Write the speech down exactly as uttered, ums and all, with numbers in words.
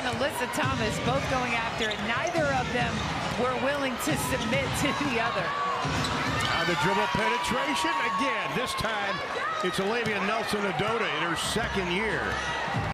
Alyssa Thomas both going after it. Neither of them were willing to submit to the other. Uh, the dribble penetration again. This time it's Olivia Nelson-Ododa in her second year.